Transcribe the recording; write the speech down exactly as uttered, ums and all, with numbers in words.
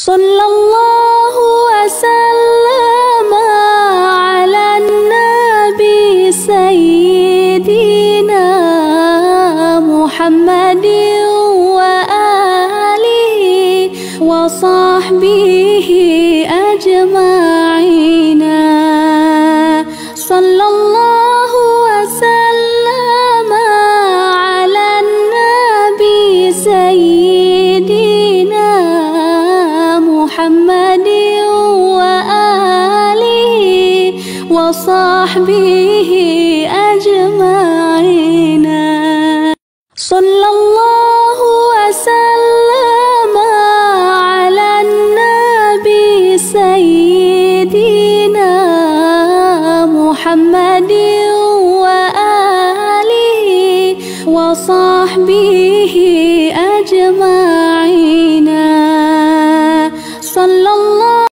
صلى الله وسلم على النبي سيدنا محمد وآله وصحبه أجمعين. صلى الله وسلم على النبي سيدنا محمد وآله وصحبه